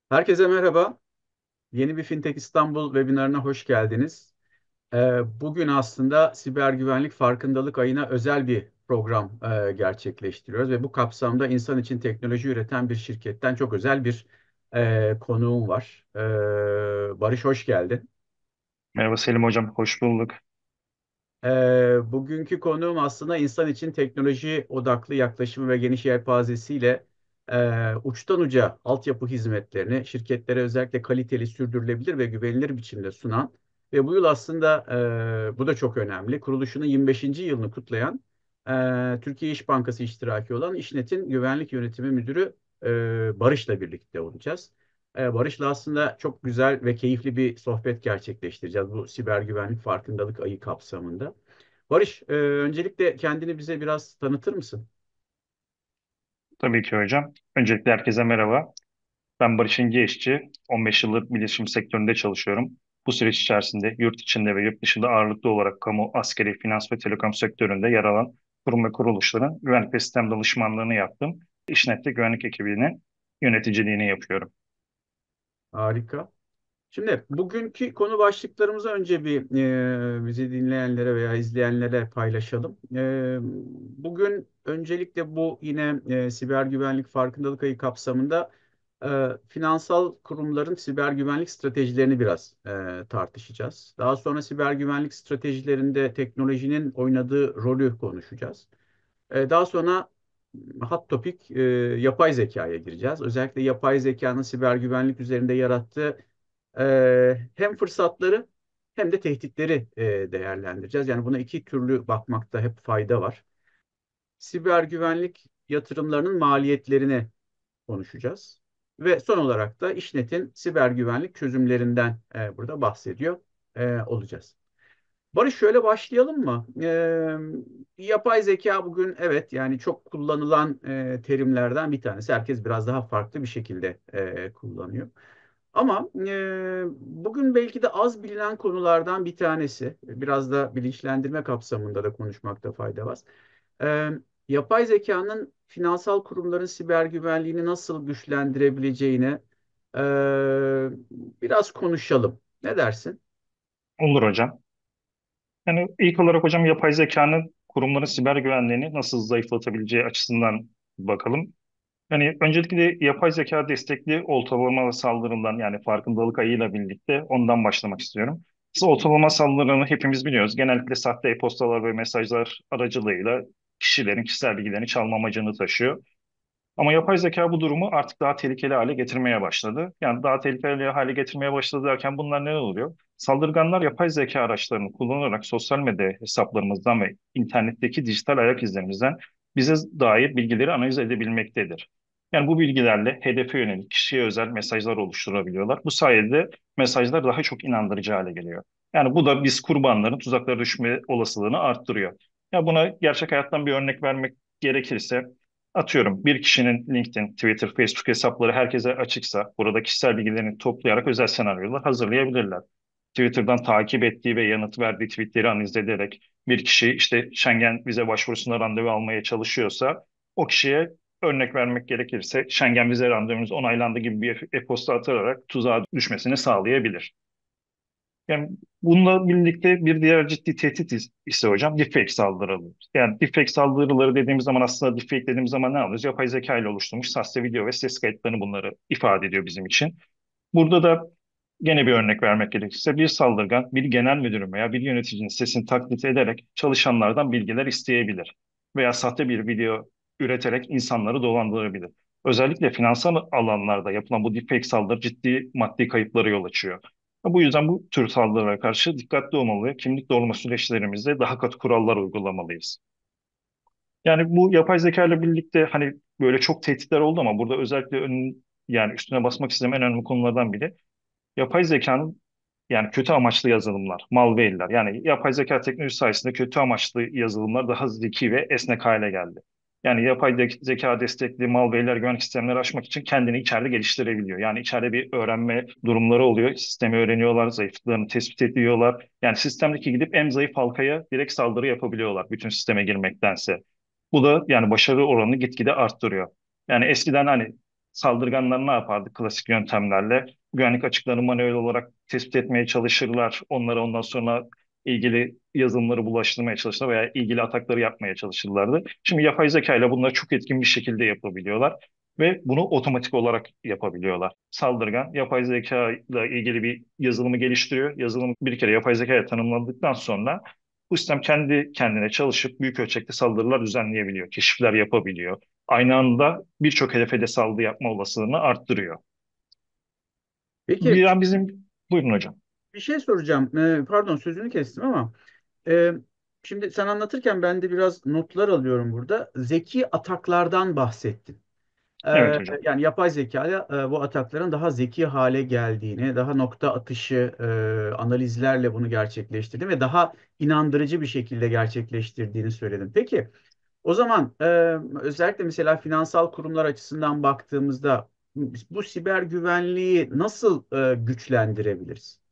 Herkese merhaba. Yeni bir Fintech İstanbul webinarına hoş geldiniz. Bugün aslında siber güvenlik farkındalık ayına özel bir program gerçekleştiriyoruz ve bu kapsamda insan için teknoloji üreten bir şirketten çok özel bir konuğum var. Barış hoş geldin. Merhaba Selim Hocam, hoş bulduk. Bugünkü konuğum aslında insan için teknoloji odaklı yaklaşımı ve geniş yelpazesiyle uçtan uca altyapı hizmetlerini şirketlere özellikle kaliteli, sürdürülebilir ve güvenilir biçimde sunan ve bu yıl aslında bu da çok önemli. Kuruluşunun 25. yılını kutlayan Türkiye İş Bankası iştiraki olan İşnet'in Güvenlik Yönetimi Müdürü Barış'la birlikte olacağız. Barış'la aslında çok güzel ve keyifli bir sohbet gerçekleştireceğiz bu siber güvenlik farkındalık ayı kapsamında. Barış, öncelikle kendini bize biraz tanıtır mısın? Tabii ki hocam. Öncelikle herkese merhaba. Ben Barış İnceişçi, 15 yıldır bilişim sektöründe çalışıyorum. Bu süreç içerisinde yurt içinde ve yurt dışında ağırlıklı olarak kamu, askeri, finans ve telekom sektöründe yer alan kurum ve kuruluşların güvenlik ve sistem danışmanlığını yaptım. İşnet'te güvenlik ekibinin yöneticiliğini yapıyorum. Harika. Şimdi bugünkü konu başlıklarımızı önce bir bizi dinleyenlere veya izleyenlere paylaşalım. Bugün öncelikle bu yine siber güvenlik farkındalık ayı kapsamında finansal kurumların siber güvenlik stratejilerini biraz tartışacağız. Daha sonra siber güvenlik stratejilerinde teknolojinin oynadığı rolü konuşacağız. Daha sonra hot topic yapay zekaya gireceğiz. Özellikle yapay zekanın siber güvenlik üzerinde yarattığı hem fırsatları hem de tehditleri değerlendireceğiz. Yani buna iki türlü bakmakta hep fayda var. Siber güvenlik yatırımlarının maliyetlerini konuşacağız. Ve son olarak da İşnet'in siber güvenlik çözümlerinden burada bahsediyor olacağız. Barış şöyle başlayalım mı? Yapay zeka bugün evet yani çok kullanılan terimlerden bir tanesi. Herkes biraz daha farklı bir şekilde kullanıyor. Ama bugün belki de az bilinen konulardan bir tanesi. Biraz da bilinçlendirme kapsamında da konuşmakta fayda var. E, Yapay zekanın finansal kurumların siber güvenliğini nasıl güçlendirebileceğini e, biraz konuşalım. Ne dersin? Olur hocam. Yani ilk olarak hocam yapay zekanın kurumların siber güvenliğini nasıl zayıflatabileceği açısından bakalım. Yani öncelikle yapay zeka destekli oltalama saldırılarından yani farkındalık ayıyla birlikte ondan başlamak istiyorum. Oltalama saldırılarını hepimiz biliyoruz. Genellikle sahte e-postalar ve mesajlar aracılığıyla kişilerin kişisel bilgilerini çalma amacını taşıyor. Ama yapay zeka bu durumu artık daha tehlikeli hale getirmeye başladı. Yani daha tehlikeli hale getirmeye başladı derken bunlar neler oluyor? Saldırganlar yapay zeka araçlarını kullanarak sosyal medya hesaplarımızdan ve internetteki dijital ayak izlerimizden bize dair bilgileri analiz edebilmektedir. Yani bu bilgilerle hedefe yönelik kişiye özel mesajlar oluşturabiliyorlar. Bu sayede mesajlar daha çok inandırıcı hale geliyor. Yani bu da biz kurbanların tuzaklara düşme olasılığını arttırıyor. Ya buna gerçek hayattan bir örnek vermek gerekirse atıyorum bir kişinin LinkedIn, Twitter, Facebook hesapları herkese açıksa burada kişisel bilgilerini toplayarak özel senaryolar hazırlayabilirler. Twitter'dan takip ettiği ve yanıt verdiği tweetleri analiz ederek bir kişi işte Schengen vize başvurusuna randevu almaya çalışıyorsa o kişiye örnek vermek gerekirse Schengen vize randevunuz onaylandı gibi bir e-posta atarak tuzağa düşmesini sağlayabilir. Yani bununla birlikte bir diğer ciddi tehdit ise hocam deepfake saldırıları. Yani deepfake saldırıları dediğimiz zaman aslında deepfake dediğimiz zaman ne alıyoruz? Yapay zeka ile oluşturmuş sahte video ve ses kayıtlarını bunları ifade ediyor bizim için. Burada da gene bir örnek vermek gerekirse bir saldırgan bir genel müdürün veya bir yöneticinin sesini taklit ederek çalışanlardan bilgiler isteyebilir. Veya sahte bir video üreterek insanları dolandırabilir. Özellikle finansal alanlarda yapılan bu deepfake saldırı ciddi maddi kayıplara yol açıyor. Bu yüzden bu tür saldırılara karşı dikkatli olmalı ve kimlik doğrulama süreçlerimizde daha katı kurallar uygulamalıyız. Yani bu yapay zeka ile birlikte hani böyle çok tehditler oldu ama burada özellikle yani üstüne basmak istediğim en önemli konulardan biri yapay zekanın yani kötü amaçlı yazılımlar, malware'ler. Yani yapay zeka teknolojisi sayesinde kötü amaçlı yazılımlar daha zeki ve esnek hale geldi. Yani zeka destekli malware'ler güvenlik sistemleri aşmak için kendini içeride geliştirebiliyor. Yani içeride bir öğrenme durumları oluyor. Sistemi öğreniyorlar, zayıflıklarını tespit ediyorlar. Yani sistemdeki gidip en zayıf halkaya direkt saldırı yapabiliyorlar bütün sisteme girmektense. Bu da yani başarı oranını gitgide arttırıyor. Yani eskiden hani Saldırganlar ne yapardı? Klasik yöntemlerle güvenlik açıklarını manuel olarak tespit etmeye çalışırlar. Onları ondan sonra ilgili yazılımları bulaştırmaya çalışırlar veya ilgili atakları yapmaya çalışırlardı. Şimdi yapay zeka ile bunları çok etkin bir şekilde yapabiliyorlar ve bunu otomatik olarak yapabiliyorlar. Saldırgan yapay zeka ile ilgili bir yazılımı geliştiriyor. Yazılım bir kere yapay zekaya tanımlandıktan sonra bu sistem kendi kendine çalışıp büyük ölçekte saldırılar düzenleyebiliyor, keşifler yapabiliyor. Aynı anda birçok hedefe de saldırı yapma olasılığını arttırıyor. Peki Yani buyurun hocam. bir şey soracağım. Pardon sözünü kestim ama e, şimdi sen anlatırken ben de biraz notlar alıyorum burada. Zeki ataklardan bahsettin. Evet hocam. Yani yapay zekaya bu atakların daha zeki hale geldiğini, daha nokta atışı analizlerle bunu gerçekleştirdiğini ve daha inandırıcı bir şekilde gerçekleştirdiğini söyledim. Peki, o zaman özellikle mesela finansal kurumlar açısından baktığımızda bu siber güvenliği nasıl güçlendirebiliriz?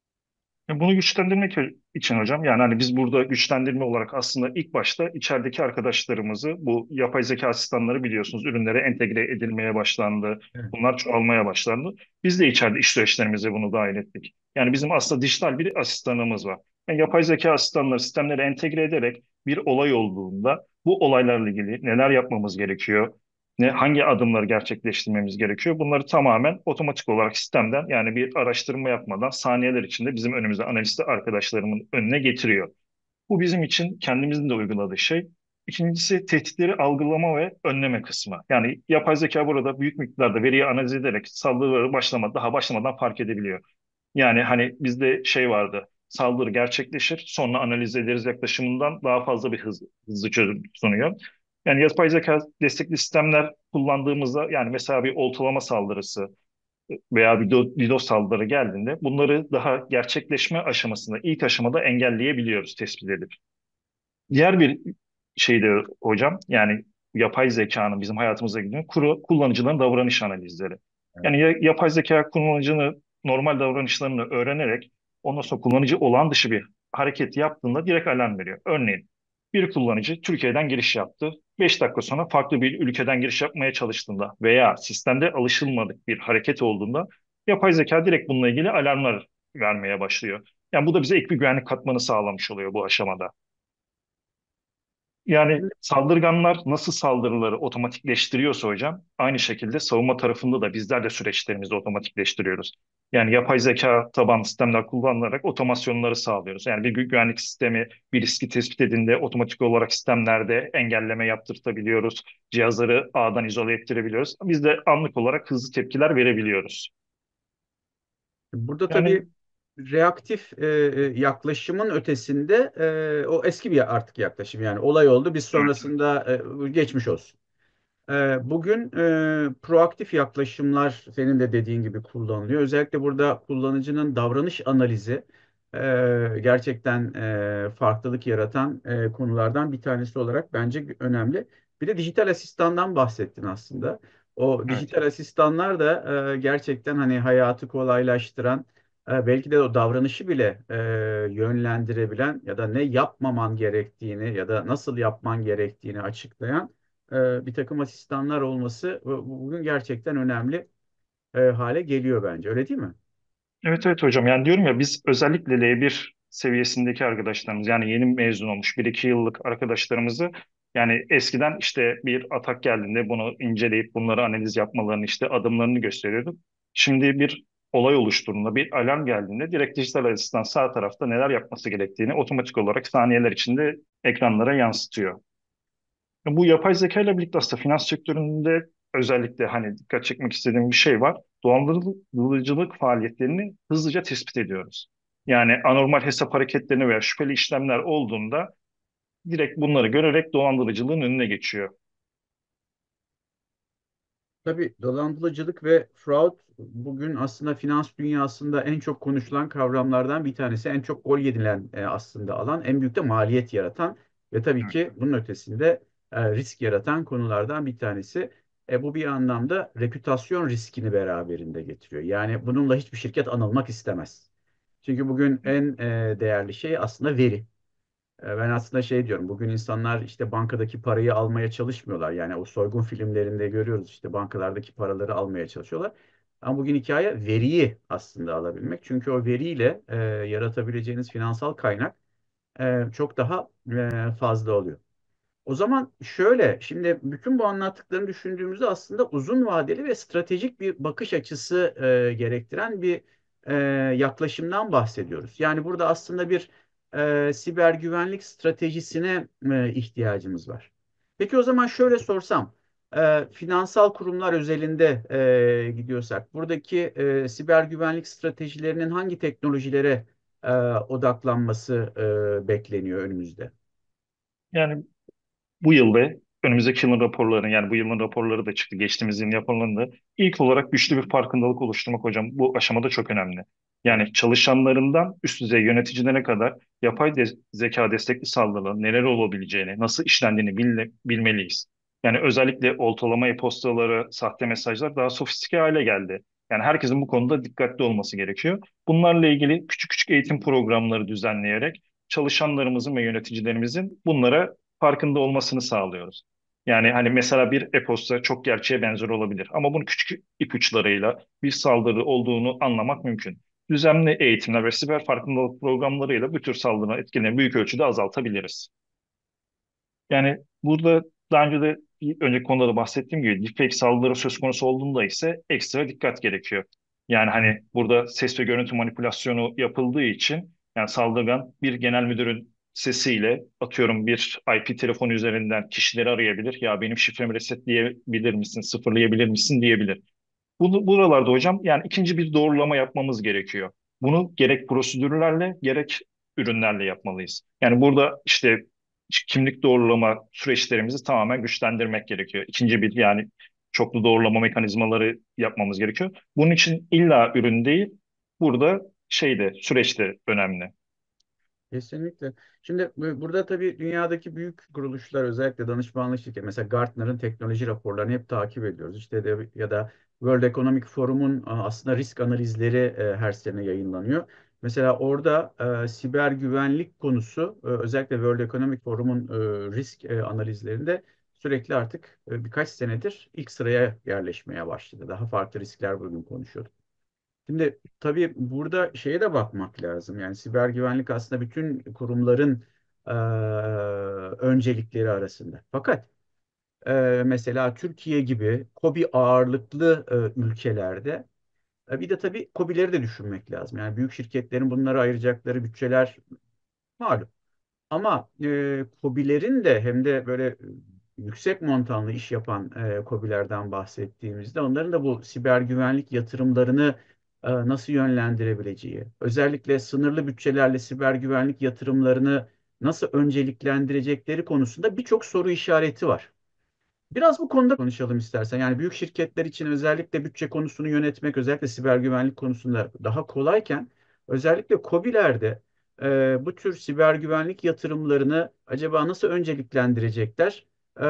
Bunu güçlendirmek için hocam yani hani biz burada güçlendirme olarak aslında ilk başta içerideki arkadaşlarımızı bu yapay zeka asistanları biliyorsunuz ürünlere entegre edilmeye başlandı. Evet. Bunlar çoğalmaya başlandı. Biz de içeride iş süreçlerimize bunu dahil ettik. Yani bizim aslında dijital bir asistanımız var. Yani yapay zeka asistanları sistemlere entegre ederek bir olay olduğunda bu olaylarla ilgili neler yapmamız gerekiyor? Hangi adımları gerçekleştirmemiz gerekiyor? Bunları tamamen otomatik olarak sistemden yani bir araştırma yapmadan saniyeler içinde bizim önümüze analist arkadaşlarımın önüne getiriyor. Bu bizim için kendimizin de uyguladığı şey. İkincisi tehditleri algılama ve önleme kısmı. Yani yapay zeka burada büyük miktarda veriyi analiz ederek saldırıları daha başlamadan fark edebiliyor. Yani hani bizde şey vardı. Saldırı gerçekleşir, sonra analiz ederiz yaklaşımından daha fazla bir hızlı çözüm sunuyor. Yani yapay zeka destekli sistemler kullandığımızda yani mesela bir oltalama saldırısı veya bir DDoS saldırı geldiğinde bunları daha gerçekleşme aşamasında ilk aşamada engelleyebiliyoruz tespit edip. Diğer bir şey de hocam yani yapay zekanın bizim hayatımıza girdiği kullanıcıların davranış analizleri. Yani yapay zeka kullanıcının normal davranışlarını öğrenerek ondan sonra kullanıcı olağan dışı bir hareket yaptığında direkt alarm veriyor. Örneğin bir kullanıcı Türkiye'den giriş yaptı. 5 dakika sonra farklı bir ülkeden giriş yapmaya çalıştığında veya sistemde alışılmadık bir hareket olduğunda yapay zeka direkt bununla ilgili alarmlar vermeye başlıyor. Yani bu da bize ek bir güvenlik katmanı sağlamış oluyor bu aşamada. Yani saldırganlar nasıl saldırıları otomatikleştiriyorsa hocam, aynı şekilde savunma tarafında da bizler de süreçlerimizi otomatikleştiriyoruz. Yani yapay zeka tabanlı sistemler kullanarak otomasyonları sağlıyoruz. Yani bir güvenlik sistemi bir riski tespit edildiğinde otomatik olarak sistemlerde engelleme yaptırtabiliyoruz. Cihazları ağdan izole ettirebiliyoruz. Biz de anlık olarak hızlı tepkiler verebiliyoruz. Burada Yani tabii reaktif yaklaşımın ötesinde o eski bir artık yaklaşım. Yani olay oldu, biz evet, sonrasında geçmiş olsun. Bugün proaktif yaklaşımlar senin de dediğin gibi kullanılıyor. Özellikle burada kullanıcının davranış analizi gerçekten farklılık yaratan konulardan bir tanesi olarak bence önemli. Bir de dijital asistandan bahsettin aslında. O evet. dijital asistanlar da gerçekten hani hayatı kolaylaştıran, belki de o davranışı bile yönlendirebilen ya da ne yapmaman gerektiğini ya da nasıl yapman gerektiğini açıklayan bir takım asistanlar olması bugün gerçekten önemli hale geliyor bence. Öyle değil mi? Evet evet hocam yani diyorum ya biz özellikle L1 seviyesindeki arkadaşlarımız yani yeni mezun olmuş bir iki yıllık arkadaşlarımızı yani eskiden işte bir atak geldiğinde bunu inceleyip bunları analiz yapmalarını işte adımlarını gösteriyorduk. Şimdi bir olay oluşturduğunda bir alarm geldiğinde direkt dijital asistan sağ tarafta neler yapması gerektiğini otomatik olarak saniyeler içinde ekranlara yansıtıyor. Bu yapay zeka ile birlikte aslında finans sektöründe özellikle hani dikkat çekmek istediğim bir şey var. Dolandırıcılık faaliyetlerini hızlıca tespit ediyoruz. Yani anormal hesap hareketlerini veya şüpheli işlemler olduğunda direkt bunları görerek dolandırıcılığın önüne geçiyor. Tabii dolandırıcılık ve fraud bugün aslında finans dünyasında en çok konuşulan kavramlardan bir tanesi. En çok gol yedilen aslında alan, en büyük de maliyet yaratan ve tabii Evet. ki bunun ötesinde risk yaratan konulardan bir tanesi. Bu bir anlamda reputasyon riskini beraberinde getiriyor. Yani bununla hiçbir şirket anılmak istemez. Çünkü bugün en değerli şey aslında veri. Ben aslında şey diyorum, bugün insanlar işte bankadaki parayı almaya çalışmıyorlar. Yani o soygun filmlerinde görüyoruz, işte bankalardaki paraları almaya çalışıyorlar. Ama bugün hikaye veriyi aslında alabilmek. Çünkü o veriyle yaratabileceğiniz finansal kaynak çok daha fazla oluyor. O zaman şöyle, şimdi bütün bu anlattıklarını düşündüğümüzde aslında uzun vadeli ve stratejik bir bakış açısı gerektiren bir e, yaklaşımdan bahsediyoruz. Yani burada aslında bir siber güvenlik stratejisine ihtiyacımız var. Peki o zaman şöyle sorsam, finansal kurumlar özelinde gidiyorsak, buradaki siber güvenlik stratejilerinin hangi teknolojilere odaklanması bekleniyor önümüzde? Yani bu yıl ve önümüzdeki yılın raporlarını, yani bu yılın raporları da çıktı. Geçtiğimiz yılın raporlarında ilk olarak güçlü bir farkındalık oluşturmak hocam bu aşamada çok önemli. Yani çalışanlarından üst düzey yöneticilere kadar zeka destekli saldırıların neler olabileceğini, nasıl işlendiğini bilmeliyiz. Yani özellikle oltalama e-postaları, sahte mesajlar daha sofistike hale geldi. Yani herkesin bu konuda dikkatli olması gerekiyor. Bunlarla ilgili küçük küçük eğitim programları düzenleyerek çalışanlarımızın ve yöneticilerimizin bunlara farkında olmasını sağlıyoruz. Yani hani mesela bir e-posta çok gerçeğe benzer olabilir ama bunu küçük ipuçlarıyla bir saldırı olduğunu anlamak mümkün. Düzenli eğitimler ve siber farkındalık programlarıyla bu tür saldırı etkilerini büyük ölçüde azaltabiliriz. Yani burada daha önce de bir önceki konuda da bahsettiğim gibi deepfake saldırı söz konusu olduğunda ise ekstra dikkat gerekiyor. Yani hani burada ses ve görüntü manipülasyonu yapıldığı için yani saldırgan bir genel müdürün sesiyle atıyorum bir IP telefonu üzerinden kişileri arayabilir. Ya benim şifremi resetleyebilir misin, sıfırlayabilir misin diyebilir. Buralarda hocam yani ikinci bir doğrulama yapmamız gerekiyor. Bunu gerek prosedürlerle gerek ürünlerle yapmalıyız. Yani burada işte kimlik doğrulama süreçlerimizi tamamen güçlendirmek gerekiyor. İkinci bir yani çoklu doğrulama mekanizmaları yapmamız gerekiyor. Bunun için illa ürün değil, burada şeyde süreçte önemli. Kesinlikle. Şimdi burada tabii dünyadaki büyük kuruluşlar, özellikle danışmanlık şirketi, mesela Gartner'ın teknoloji raporlarını hep takip ediyoruz. İşte ya da World Economic Forum'un aslında risk analizleri her sene yayınlanıyor. Mesela orada siber güvenlik konusu, özellikle World Economic Forum'un risk analizlerinde sürekli artık birkaç senedir ilk sıraya yerleşmeye başladı. Daha farklı riskler bugün konuşuyoruz. Şimdi tabii burada şeye de bakmak lazım. Yani siber güvenlik aslında bütün kurumların eee, öncelikleri arasında. Fakat mesela Türkiye gibi KOBİ ağırlıklı ülkelerde bir de tabii KOBİ'leri de düşünmek lazım. Yani büyük şirketlerin bunlara ayıracakları bütçeler malum. Ama KOBİ'lerin de hem de böyle yüksek montanlı iş yapan KOBİ'lerden bahsettiğimizde onların da bu siber güvenlik yatırımlarını nasıl yönlendirebileceği, özellikle sınırlı bütçelerle siber güvenlik yatırımlarını nasıl önceliklendirecekleri konusunda birçok soru işareti var. Biraz bu konuda konuşalım istersen. Yani büyük şirketler için özellikle bütçe konusunu yönetmek, özellikle siber güvenlik konusunda daha kolayken, özellikle KOBİ'lerde bu tür siber güvenlik yatırımlarını acaba nasıl önceliklendirecekler?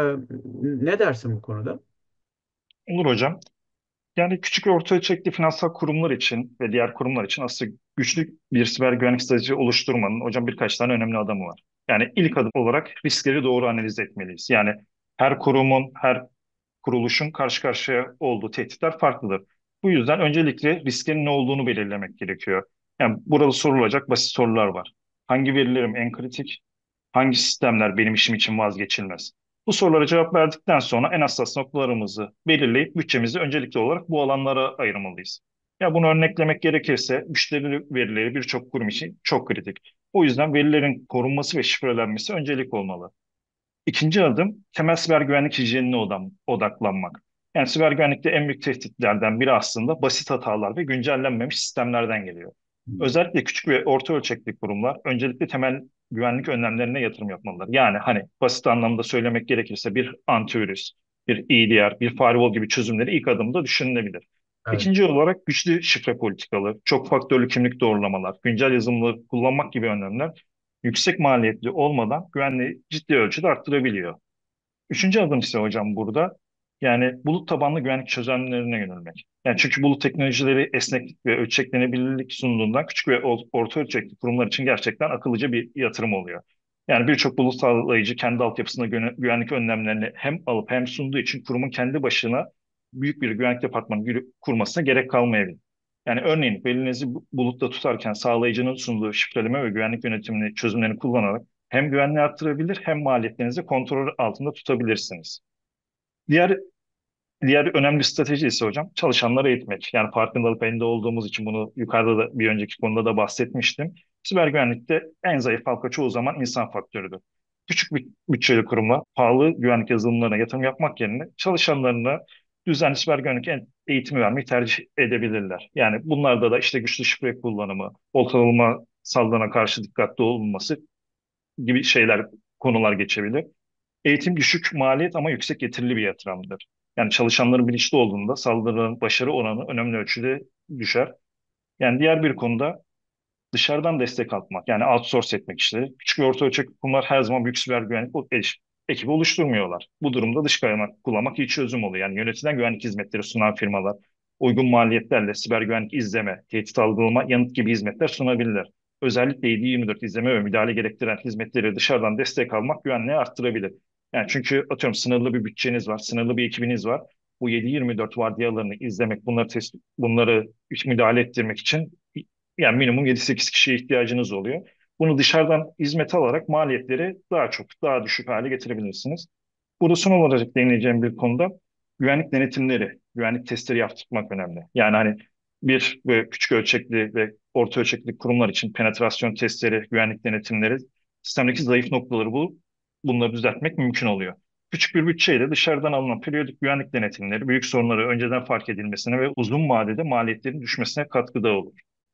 Ne dersin bu konuda? Olur hocam. Yani küçük ve orta ölçekli finansal kurumlar için ve diğer kurumlar için aslında güçlü bir siber güvenlik stratejisi oluşturmanın hocam birkaç tane önemli adımı var. Yani ilk adım olarak riskleri doğru analiz etmeliyiz. Yani her kurumun, her kuruluşun karşı karşıya olduğu tehditler farklıdır. Bu yüzden öncelikle risklerin ne olduğunu belirlemek gerekiyor. Yani burada sorulacak basit sorular var. Hangi verilerim en kritik? Hangi sistemler benim işim için vazgeçilmez? Bu sorulara cevap verdikten sonra en hassas noktalarımızı belirleyip bütçemizi öncelikli olarak bu alanlara ayırmalıyız. Ya bunu örneklemek gerekirse müşteri verileri birçok kurum için çok kritik. O yüzden verilerin korunması ve şifrelenmesi öncelik olmalı. İkinci adım temel siber güvenlik hijyenine odaklanmak. Yani siber güvenlikte en büyük tehditlerden biri aslında basit hatalar ve güncellenmemiş sistemlerden geliyor. Hmm. Özellikle küçük ve orta ölçekli kurumlar öncelikle temel güvenlik önlemlerine yatırım yapmalılar. Yani hani basit anlamda söylemek gerekirse bir antivirüs, bir EDR, bir firewall gibi çözümleri ilk adımda düşünülebilir. Evet. İkinci olarak güçlü şifre politikaları, çok faktörlü kimlik doğrulamalar, güncel yazılımları kullanmak gibi önlemler yüksek maliyetli olmadan güvenliği ciddi ölçüde arttırabiliyor. Üçüncü adım ise hocam burada yani bulut tabanlı güvenlik çözümlerine yönelmek. Yani çünkü bulut teknolojileri esneklik ve ölçeklenebilirlik sunduğundan küçük ve orta ölçekli kurumlar için gerçekten akıllıca bir yatırım oluyor. Yani birçok bulut sağlayıcı kendi altyapısında güvenlik önlemlerini hem alıp hem sunduğu için kurumun kendi başına büyük bir güvenlik departmanı kurmasına gerek kalmayabilir. Yani örneğin belinizi bulutta tutarken sağlayıcının sunduğu şifreleme ve güvenlik yönetimini çözümlerini kullanarak hem güvenliği arttırabilir hem maliyetlerinizi kontrol altında tutabilirsiniz. Diğer Diğer önemli strateji ise hocam çalışanları eğitmek. Yani farkındalık elinde olduğumuz için bunu yukarıda da bir önceki konuda da bahsetmiştim. Siber güvenlikte en zayıf halka çoğu zaman insan faktörüdür. Küçük bir bütçeli kurumla pahalı güvenlik yazılımlarına yatırım yapmak yerine çalışanlarına düzenli siber güvenlik eğitimi vermeyi tercih edebilirler. Yani bunlarda da işte güçlü şifre kullanımı, oltalama saldırına karşı dikkatli olunması gibi konular geçebilir. Eğitim düşük maliyet ama yüksek getirili bir yatırımdır. Yani çalışanların bilinçli olduğunda saldırının başarı oranı önemli ölçüde düşer. Yani diğer bir konuda dışarıdan destek almak, yani outsource etmek işte. Küçük ve orta ölçekli kurumlar her zaman büyük siber güvenlik ekibi oluşturmuyorlar. Bu durumda dış kaynak kullanmak iyi çözüm oluyor. Yani yönetilen güvenlik hizmetleri sunan firmalar uygun maliyetlerle siber güvenlik izleme, tehdit algılama, yanıt gibi hizmetler sunabilirler. Özellikle 7/24 izleme ve müdahale gerektiren hizmetleri dışarıdan destek almak güvenliği arttırabilir. Yani çünkü atıyorum sınırlı bir bütçeniz var, sınırlı bir ekibiniz var. Bu 7/24 vardiyalarını izlemek, bunları müdahale ettirmek için yani minimum 7-8 kişiye ihtiyacınız oluyor. Bunu dışarıdan hizmet alarak maliyetleri daha düşük hale getirebilirsiniz. Burada son olarak değineceğim bir konuda güvenlik denetimleri, güvenlik testleri yaptırmak önemli. Yani hani bir ve küçük ölçekli ve orta ölçekli kurumlar için penetrasyon testleri, güvenlik denetimleri, sistemdeki zayıf noktaları bulup bunları düzeltmek mümkün oluyor. Küçük bir bütçeyle dışarıdan alınan periyodik güvenlik denetimleri büyük sorunları önceden fark edilmesine ve uzun vadede maliyetlerin düşmesine katkıda olur.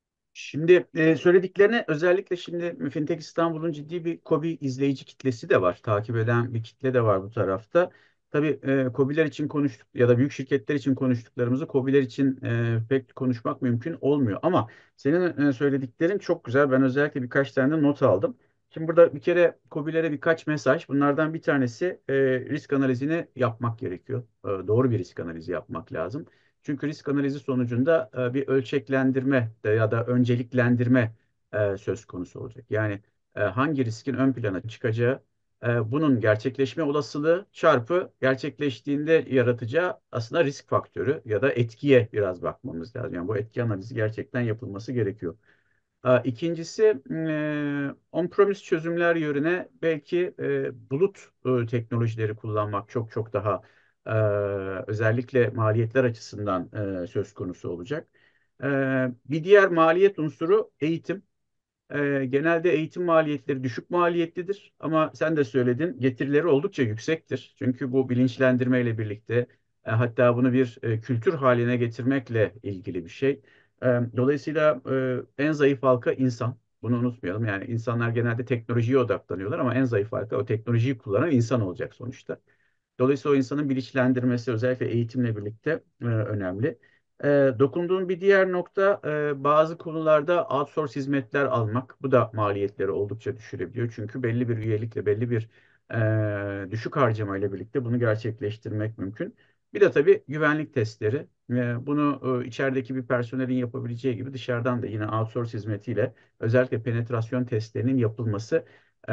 Şimdi söylediklerine özellikle şimdi Fintech İstanbul'un ciddi bir KOBİ izleyici kitlesi de var. Takip eden bir kitle de var bu tarafta. Tabii KOBİ'ler için konuştuk ya da büyük şirketler için konuştuklarımızı KOBİ'ler için pek konuşmak mümkün olmuyor. Ama senin söylediklerin çok güzel. Ben özellikle birkaç tane de not aldım. Şimdi burada bir kere KOBİ'lere birkaç mesaj. Bunlardan bir tanesi risk analizini yapmak gerekiyor. Doğru bir risk analizi yapmak lazım. Çünkü risk analizi sonucunda bir ölçeklendirme ya da önceliklendirme söz konusu olacak. Yani hangi riskin ön plana çıkacağı, bunun gerçekleşme olasılığı çarpı gerçekleştiğinde yaratacağı aslında risk faktörü ya da etkiye biraz bakmamız lazım. Yani bu etki analizi gerçekten yapılması gerekiyor. İkincisi on-premise çözümler yerine belki bulut teknolojileri kullanmak çok çok daha e, özellikle maliyetler açısından söz konusu olacak. Bir diğer maliyet unsuru eğitim. Genelde eğitim maliyetleri düşük maliyetlidir ama sen de söyledin getirileri oldukça yüksektir. Çünkü bu bilinçlendirmeyle birlikte hatta bunu bir kültür haline getirmekle ilgili bir şey. Dolayısıyla en zayıf halka insan. Bunu unutmayalım. Yani insanlar genelde teknolojiye odaklanıyorlar ama en zayıf halka o teknolojiyi kullanan insan olacak sonuçta. Dolayısıyla o insanın bilinçlendirmesi özellikle eğitimle birlikte önemli. Dokunduğum bir diğer nokta bazı konularda outsource hizmetler almak. Bu da maliyetleri oldukça düşürebiliyor. Çünkü belli bir üyelikle, belli bir düşük harcamayla birlikte bunu gerçekleştirmek mümkün. Bir de tabii güvenlik testleri. Bunu içerideki bir personelin yapabileceği gibi dışarıdan da yine outsource hizmetiyle özellikle penetrasyon testlerinin yapılması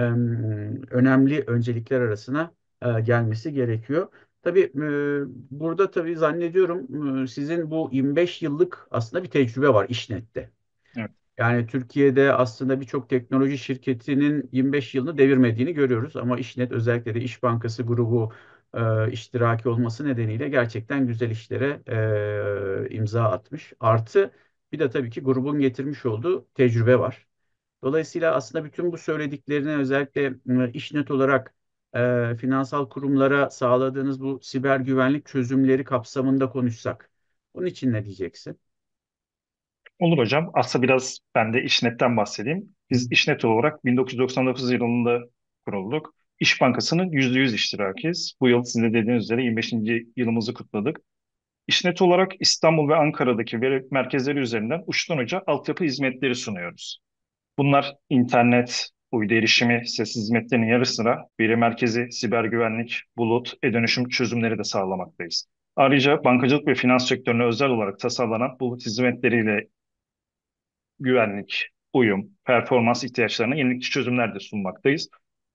önemli öncelikler arasına gelmesi gerekiyor. Tabii burada tabii zannediyorum sizin bu 25 yıllık aslında bir tecrübe var İşnet'te. Evet. Yani Türkiye'de aslında birçok teknoloji şirketinin 25 yılını devirmediğini görüyoruz ama İşnet özellikle de İş Bankası grubu iştiraki olması nedeniyle gerçekten güzel işlere imza atmış. Artı bir de tabii ki grubun getirmiş olduğu tecrübe var. Dolayısıyla aslında bütün bu söylediklerine özellikle İşnet olarak finansal kurumlara sağladığınız bu siber güvenlik çözümleri kapsamında konuşsak. Bunun için ne diyeceksin? Olur hocam. Aslında biraz ben de İşnet'ten bahsedeyim. Biz İşnet olarak 1999 yılında kurulduk. İş Bankası'nın %100 iştirakiyiz. Bu yıl sizin de dediğiniz üzere 25. yılımızı kutladık. İşnet olarak İstanbul ve Ankara'daki veri merkezleri üzerinden uçtan uca altyapı hizmetleri sunuyoruz. Bunlar internet, uydu erişimi, ses hizmetlerinin yarı sıra veri merkezi, siber güvenlik, bulut, e-dönüşüm çözümleri de sağlamaktayız. Ayrıca bankacılık ve finans sektörüne özel olarak tasarlanan bulut hizmetleriyle güvenlik, uyum, performans ihtiyaçlarına yenilikçi çözümler de sunmaktayız.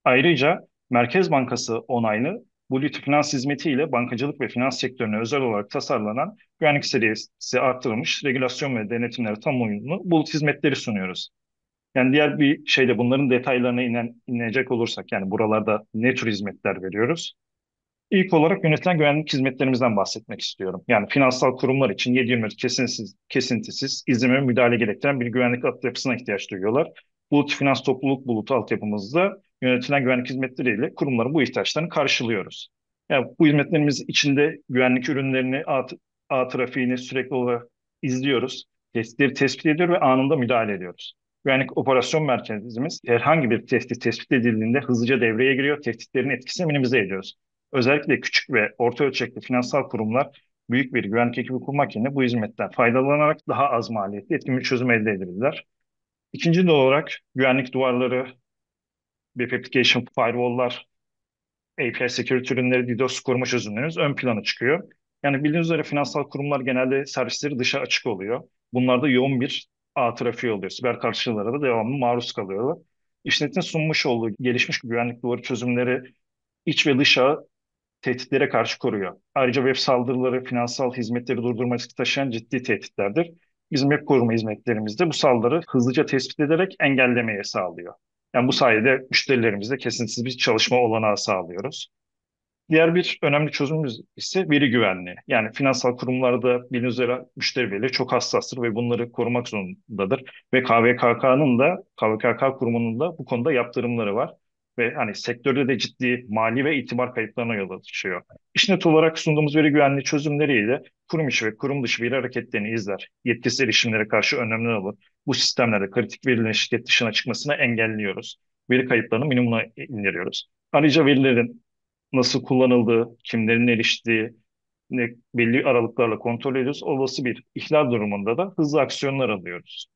Ayrıca Merkez Bankası onaylı Bulut Finans Hizmeti ile bankacılık ve finans sektörüne özel olarak tasarlanan güvenlik seviyesi artırılmış regülasyon ve denetimlere tam uyumlu bulut hizmetleri sunuyoruz. Yani diğer bir şeyde bunların detaylarına inecek olursak yani buralarda ne tür hizmetler veriyoruz? İlk olarak yönetilen güvenlik hizmetlerimizden bahsetmek istiyorum. Yani finansal kurumlar için 7/24 kesintisiz, izin ve müdahale gerektiren bir güvenlik altyapısına ihtiyaç duyuyorlar. Bulut Finans Topluluk Bulutu altyapımızda yönetilen güvenlik hizmetleriyle kurumların bu ihtiyaçlarını karşılıyoruz. Yani bu hizmetlerimiz içinde güvenlik ürünlerini, ağ trafiğini sürekli olarak izliyoruz. Tehditleri tespit ediyor ve anında müdahale ediyoruz. Güvenlik operasyon merkezimiz herhangi bir tehdit tespit edildiğinde hızlıca devreye giriyor. Tehditlerin etkisini minimize ediyoruz. Özellikle küçük ve orta ölçekli finansal kurumlar büyük bir güvenlik ekibi kurmak yerine bu hizmetten faydalanarak daha az maliyetli etkin bir çözüm elde edebilirler. İkinci de olarak güvenlik duvarları, web application firewall'lar, API security ürünleri, DDoS koruma çözümlerimiz ön plana çıkıyor. Yani bildiğiniz üzere finansal kurumlar genelde servisleri dışa açık oluyor. Bunlarda yoğun bir ağ trafiği oluyor. Siber karşılara da devamlı maruz kalıyorlar. İşletin sunmuş olduğu gelişmiş güvenlik duvarı çözümleri iç ve dış ağı tehditlere karşı koruyor. Ayrıca web saldırıları finansal hizmetleri durdurma riski taşıyan ciddi tehditlerdir. Bizim web koruma hizmetlerimiz de bu saldırı hızlıca tespit ederek engellemeye sağlıyor. Yani bu sayede müşterilerimizle kesintisiz bir çalışma olanağı sağlıyoruz. Diğer bir önemli çözümümüz ise veri güvenliği. Yani finansal kurumlarda bildiğiniz üzere müşteri verileri çok hassastır ve bunları korumak zorundadır. Ve KVKK kurumunun da bu konuda yaptırımları var. Ve hani sektörde de ciddi mali ve itibar kayıplarına yol açıyor. İşnet olarak sunduğumuz veri güvenliği çözümleriyle kurum içi ve kurum dışı veri hareketlerini izler. Yetkisiz erişimlere karşı önlemler alır. Bu sistemlerde kritik verilerin şirket dışına çıkmasını engelliyoruz. Veri kayıplarını minimuma indiriyoruz. Ayrıca verilerin nasıl kullanıldığı, kimlerin eriştiği belli aralıklarla kontrol ediyoruz. Olası bir ihlal durumunda da hızlı aksiyonlar alıyoruz.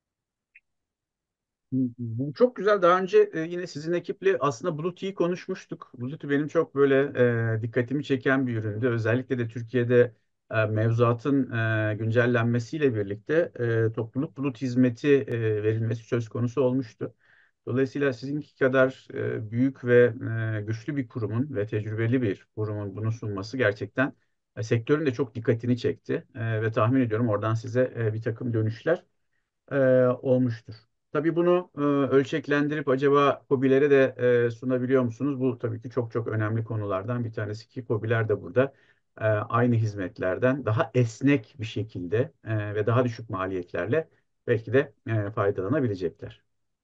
Bu çok güzel. Daha önce yine sizin ekiple aslında Bluetooth'u konuşmuştuk. Bluetooth benim çok böyle dikkatimi çeken bir üründü. Özellikle de Türkiye'de mevzuatın güncellenmesiyle birlikte topluluk Bluetooth hizmeti verilmesi söz konusu olmuştu. Dolayısıyla sizinki kadar büyük ve güçlü bir kurumun ve tecrübeli bir kurumun bunu sunması gerçekten sektörün de çok dikkatini çekti. Ve tahmin ediyorum oradan size bir takım dönüşler olmuştur. Tabii bunu ölçeklendirip acaba KOBİ'lere de sunabiliyor musunuz? Bu tabii ki çok çok önemli konulardan bir tanesi ki KOBİ'ler de burada aynı hizmetlerden daha esnek bir şekilde ve daha düşük maliyetlerle belki de faydalanabilecekler.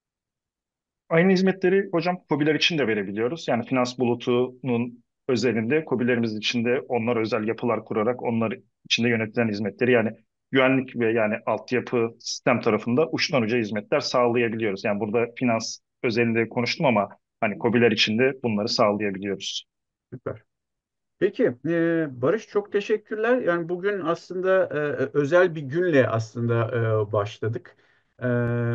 Aynı hizmetleri hocam KOBİ'ler için de verebiliyoruz. Yani finans bulutunun özelinde KOBİ'lerimiz için de onlar özel yapılar kurarak onlar içinde yönetilen hizmetleri yani güvenlik ve yani altyapı sistem tarafında uçtan uca hizmetler sağlayabiliyoruz. Yani burada finans özelinde konuştum ama hani KOBİ'ler için de bunları sağlayabiliyoruz. Süper. Peki, Barış çok teşekkürler. Yani bugün aslında özel bir günle aslında başladık. E,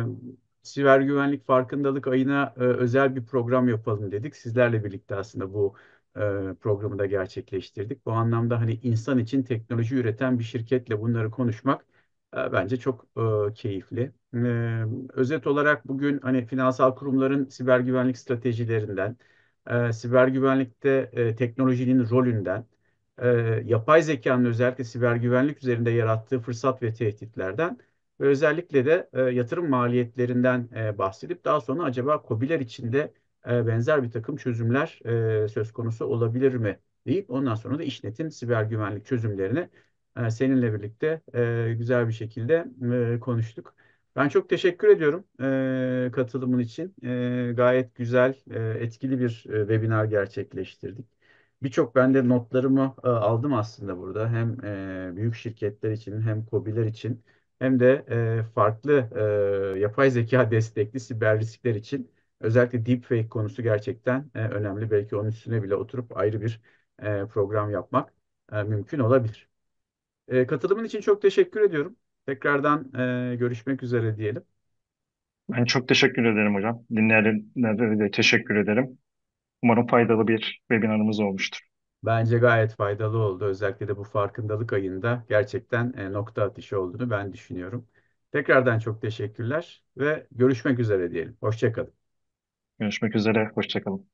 Siber güvenlik farkındalık ayına özel bir program yapalım dedik. Sizlerle birlikte aslında bu programı da gerçekleştirdik. Bu anlamda hani insan için teknoloji üreten bir şirketle bunları konuşmak bence çok keyifli. Özet olarak bugün hani finansal kurumların siber güvenlik stratejilerinden siber güvenlikte teknolojinin rolünden, e, yapay zekanın özellikle siber güvenlik üzerinde yarattığı fırsat ve tehditlerden ve özellikle de yatırım maliyetlerinden bahsedip daha sonra acaba KOBİ'ler içinde benzer bir takım çözümler söz konusu olabilir mi deyip ondan sonra da İşnet'in siber güvenlik çözümlerini seninle birlikte güzel bir şekilde konuştuk. Ben çok teşekkür ediyorum katılımın için. Gayet güzel, etkili bir webinar gerçekleştirdik. Birçok ben de notlarımı aldım aslında burada. Hem büyük şirketler için hem KOBİ'ler için hem de farklı yapay zeka destekli siber riskler için özellikle deepfake konusu gerçekten önemli. Belki onun üstüne bile oturup ayrı bir program yapmak mümkün olabilir. Katılımın için çok teşekkür ediyorum. Tekrardan görüşmek üzere diyelim. Ben çok teşekkür ederim hocam. Dinleyenlere de teşekkür ederim. Umarım faydalı bir webinarımız olmuştur. Bence gayet faydalı oldu. Özellikle de bu farkındalık ayında gerçekten nokta atışı olduğunu ben düşünüyorum. Tekrardan çok teşekkürler ve görüşmek üzere diyelim. Hoşça kalın. Görüşmek üzere. Hoşça kalın.